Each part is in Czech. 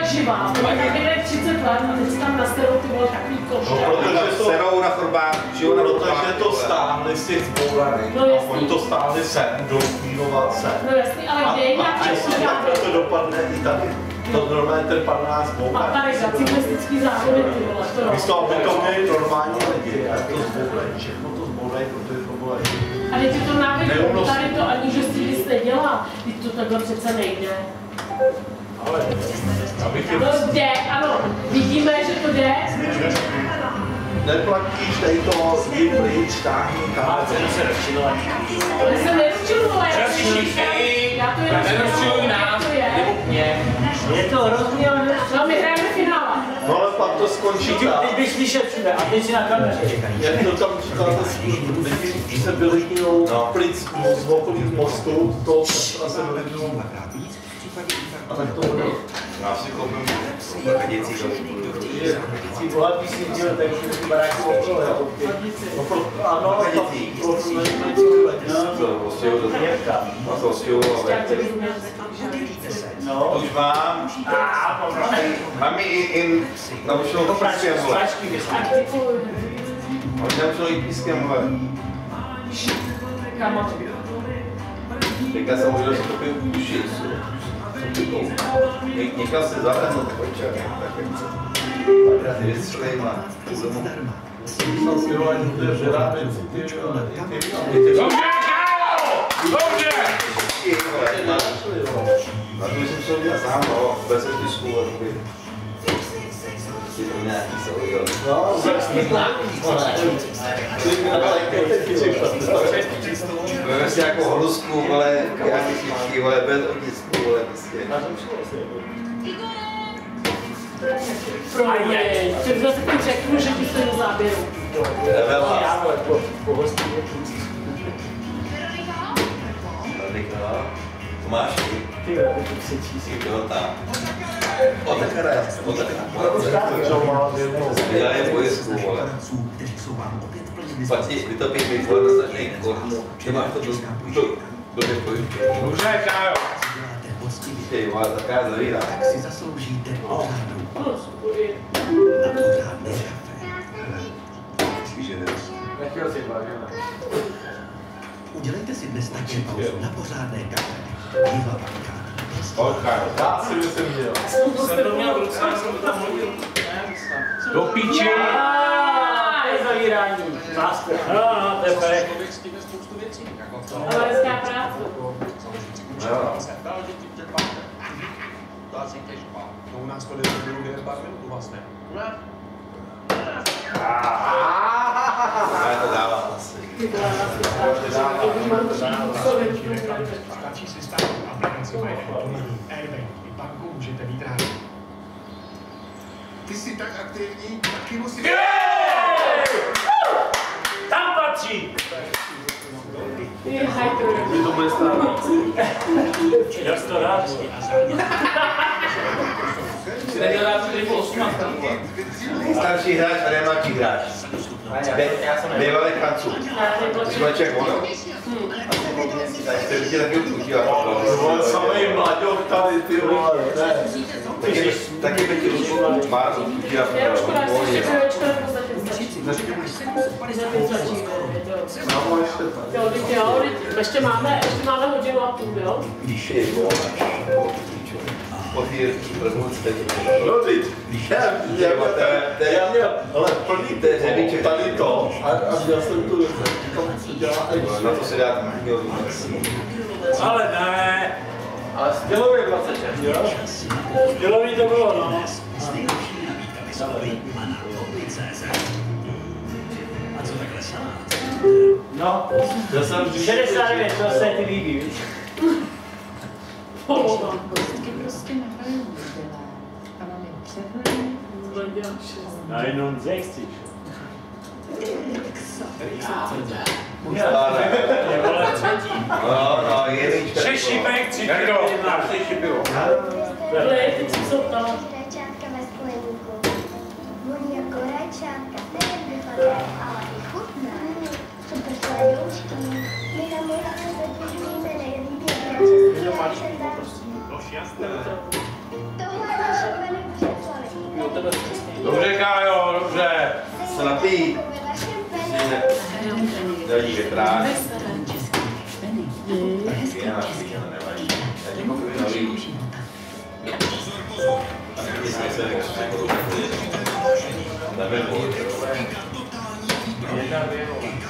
živá. To mají někde 30 let a teď tam nasterou ty vole takový koště. No, protože to serou na chodbách, žijou na chodbách. Protože to stáhli si zbourany. No jasný. Oni to stáhli sem, do Kvínovace. No jasný, ale kde je nějaký to dopadne i tady. To normálně ten pan nás a tady za cyklistický závody, ty vole, to místo, aby to byly normální lidi, tak to zbourají, všechno to zbourají, protože to bylo a teď je to návěděl, tady to ani, že si nic nedělá, teď to takhle přece nejde. Ale, abych No jde, ano, vidíme, že to jde. neplatíš, tady to jdi pryč, táhni A cenu se rozčilovat. Ale se nerozčiluju, Já to jenom nerozčiluj nás, nebo mě. Je to hrozný, ale no my hrajeme finále. no ale pak to skončí tak. teď bych slyšet všude a teď si na kameře. Jak to tam říkáte, lidi se vylidňují plic z okolí mostu, to se vylidňují. A tak to bude. Já si koupím chodící do Bohatý si dělal, takže ty baráky okolo, jo? Ano, no, už mám. Mám i naučenou pískem, vole. Mám naučenou i pískem, vole. Teďka jsem možná si to piju uši. Někam se zavedl, tak počkej, tak jak se. Párkrát ty vystřelím a půjdu domů. Dobře! Na to jsem se udělal sám, no, bez tisku, ale ty to nějaký se udělal. No, Veme si jako holusku, vole, nějaký šičky, vole, bez otisku, vole, prostě. Promiň, ty zase ti řeknu, že ti se do záběru. Já vole, po hostí To máš? ty vole, ty křičí. Jo, tam. Otakara, já je pojistku, vole. Platí, vytopíš mi vole na značný kort. Ty máš to do těch pojistku. Dobře, Kájo. Ty vole, taková zavírá. Tak si zasloužíte pořádnou a pořádné Nechtěl si vážeme. Udělejte si dnes taky pauzu na pořádné kafe. Jíva banka. Já si myslím, že jo. Jsem to měl v ruce, já jsem to tam hodil. Do píči! Je zavírání. Master. No, to je fajn. Ale hezká práce. No u nás to jde během pár minut, u vás ne. Já to dávám asi. Stačí si stáhnout aplikaci MyAirbank. Airbnb i banku můžete mít rádi. Ty jsi tak aktivní, taky musíš... Tam patří! Je hyper. Kdy to bude stát? Já si to rád. Jsi nedělal rád, že tady byl 18. Starší hráč a nemladší hráč. Bývalý Francůz. Jsi mladšek ono? Ty lidi taky užívat. Vole, samej mlaďok tady, ty vole. Taky by ti má užívat. Je už škoda, že se večka v podstatě stačí. Jo, ještě máme hodinu a půl, jo? Když je Potýr, rozmluvíte. No teď, já měl, ale plný řevíček tady to a měl jsem tu tam se dělá extra. Na to se dá nějakého Ale ne. Ale s dělově 26, jo? Dělový to bylo, no. No, Já jsem 69, to se ti líbí, víš? Prostě nehrají dělá. A mám jen přehled. Na jenom 60. No, jednička. 6 šipek, 3 pivo. 6 pivo. Teď jsou tam. Rajčátka ve skleníku. Voní jako rajčátka, nejen vypadá, ale i chutná. Super sladoučky. My na Moravě zadržujeme nejlíbější český rajčata. Tohle je naše jméno tebe přesně. Dobře, Kájo, dobře. Se napij. Nevadí větrák. Já nevadí. Já ti koupím nový. A taky jsme se nevedli. Jedna, dvě,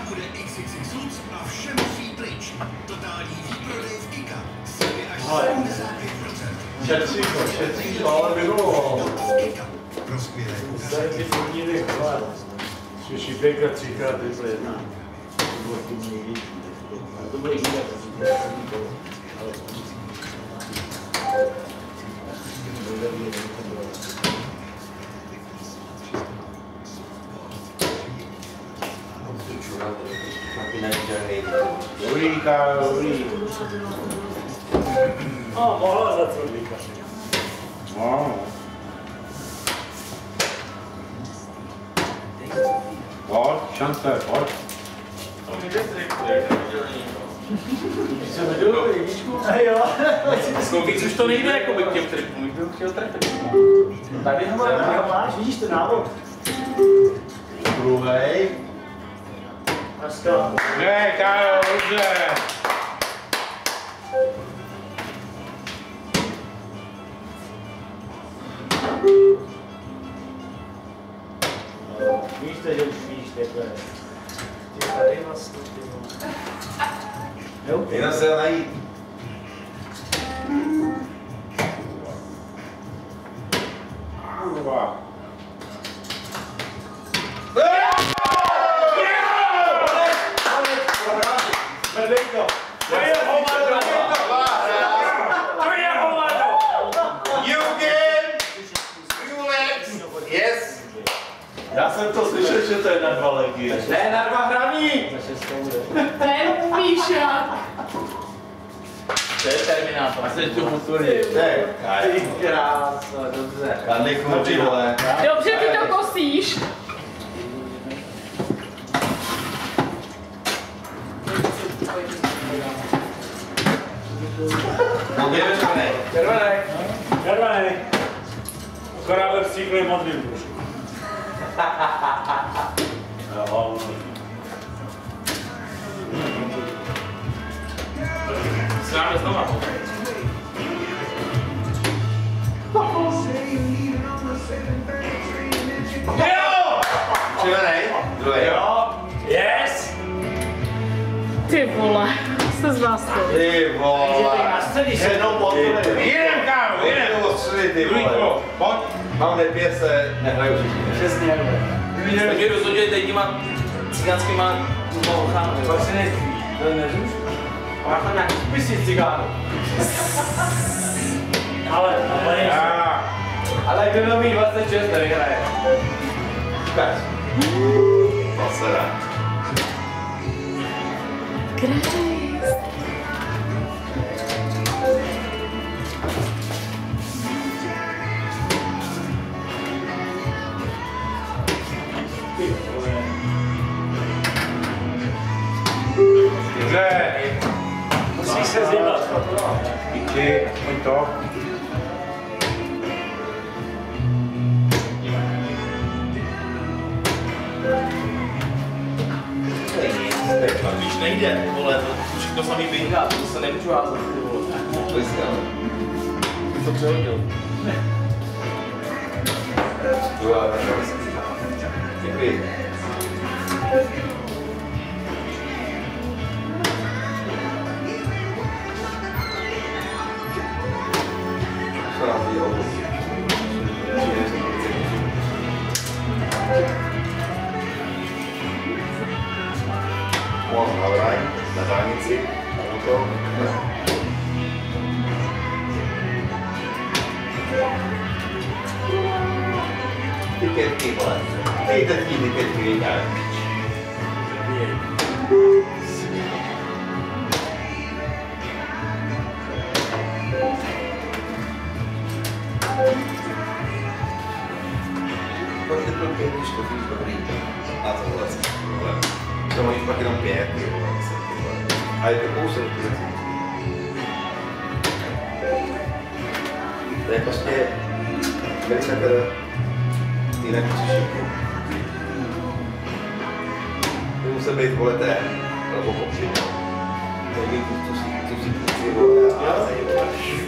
Šetříš, ale vyvolal. Tady ty podíly, ale slyší pěkrát, třikrát, to je jedna. To bude jít. Dobrý, Kájo, dobrý. Mohla za co říkat. No. Pojď, šance, pojď. Víc už to nejde jako by k těm tripům, bych byl chtěl trefit. Tady ho máš, vidíš ten návod. Druhej. Dneska. Ne, Kájo, dobře. Víš to, že už víš, takhle. Ty tady vlastně, Jenom se najít. Kurva. Medejko. To je hovado. Eugen. Julex. Yes. Já jsem to slyšel, že to je na 2 legy. ne, na 2 hraní! Ten Míša. To je Terminátor. A teď tu motory. Ne, Ty krása, dobře. Kadliku, ty vole. Dobře, ty to kosíš. No, červený. Červený. Akorát ve vstříkli modrý už. Sláme znova. Červený. Druhý. Yes! Ty vole, se z vás to. Ty vole. Na středí Jenom motory. Jeden, Kájo, jeden. Ostřeli, ty vole. Pojď. Mám nepě se, nehraju všichni. Přesně. Takže rozhodně teď těma cigánskýma holchama. Pak si nejspíš. To neříš? A máš tam nějaký pisí cigánů. Ale nejsi. Ale kdo mít 26, nevyhraje. Ukaž. Pasera. Grace. Dobře. Musíš se zjednat. Díky, pojď to. Víš, nejde, vole, to všechno samý běhá, to se nemůžu házet, ty vole. Ty to přehodil. Děkuji. Co nám ty obus? Na dálnici, auto. Ty pětky, vole. Ty pětky, vykáš. Pak ty byl 5, když to víš dobrý. A to vole. To mají pak jenom 5, ty vole. A je to kousek, to je prostě velice jinak přišel. To musel být, vole, ten, nebo kopři. Nevím, tu si půjci, vole, a zajímavé.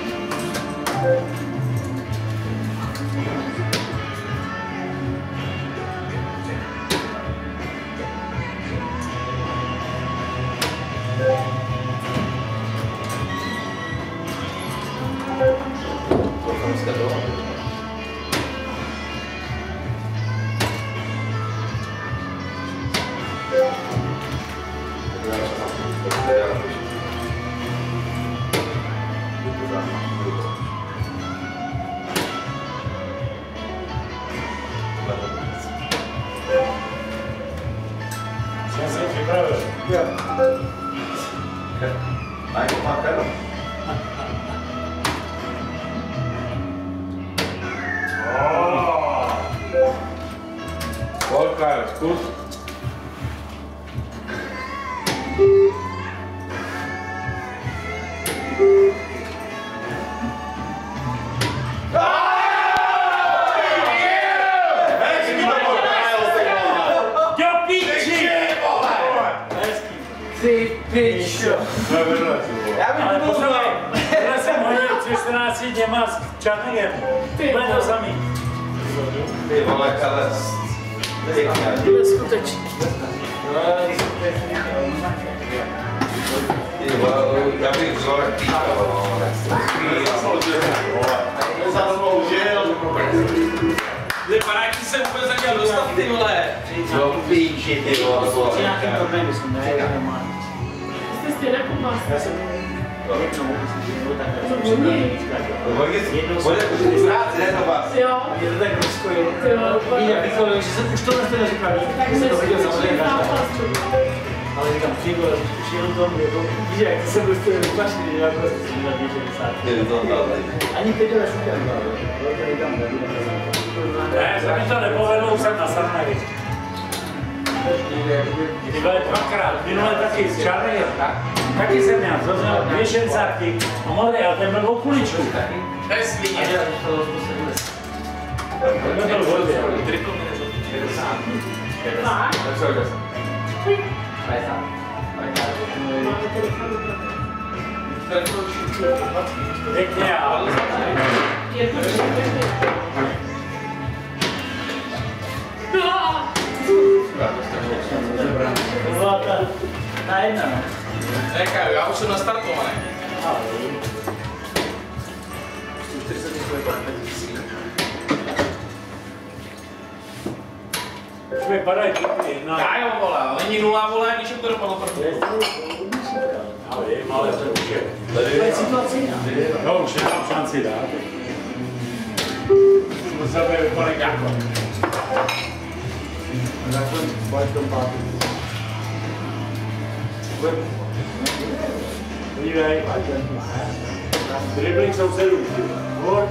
Ale poslouchej, tohle jsem hodil před 14 dněma s Černegem. Bude to samý. Ty vole, ale... Bude skutečný. Ty vole, já bych vzor týkal, Vypadá, jak jsem úplně zadělal dostat, ty vole. no píči, ty vole. Při nějakým problému jsem normální. Jste stejně jako vás. Já jsem jednou, nebo takhle. Co oni? Bude práci, ne to vás. Jo. Je to tak rozkojilo. Že jsem už to neříkal, Tak jsem to viděl samozřejmě se ale říkám, ty vole, už jenom to, víš, jak ty jsem prostě vyplašený, že jako si měl běžet sám. Ani teď jdeš udělat, to říkám, ne, se mi to nepovedlo, už jsem na Sarnavi. Ty vole, dvakrát, minule taky s Černegem, taky jsem měl, zazněl 2 šencarky a modrý, ale ten byl o kuličku. To je svině. To byl hodně. Triko mi nezapíš. 60. Pěkně, ale... To byla ta jedna, no. Nechaj, já už jsem nastartovaný. Už mi padají pěkně, no. Já jo, vole, ale není 0, vole, když je to dopadlo první. Ale je malé, to už je. To je situace jiná. No, už nemám šanci dát. To se bude vypadat jako. Nakonec pojď v tom pátu. Podívej. Dribbling sousedů. Pojď.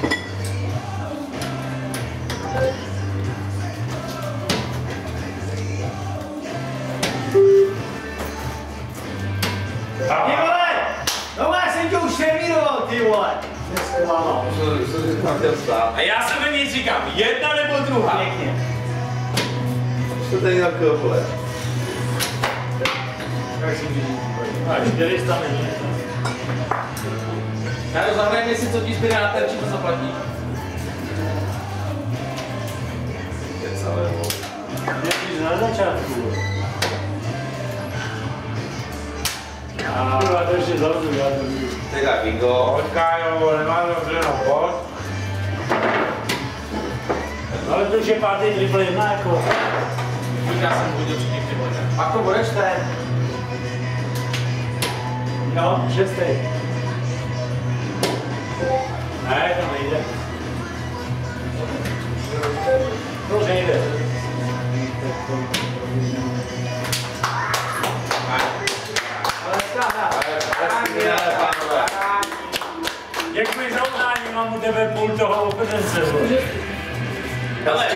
Ty vole! No já jsem tě už servíroval, ty vole! Nesklamál. A já jsem ve nic říkám, jedna nebo druhá. Pěkně. Co tady na vole? Jak si vidíš? A 400 není. Já to zahrajeme si, co ti zbyde na terči, to zaplatíš. Je celé, vole. Měříš na začátku. A to ještě zavřu, já to vidím. Tak bingo. Pojď, Kájo, nemá dobře, no pojď. Ale to už je pátý triple 1 jako. Já jsem hodil všichni ty vole. Pak to budeš ten. No, 6. Ne, to nejde. To už nejde. Děkuji za udání, mám u tebe půl toho opětence.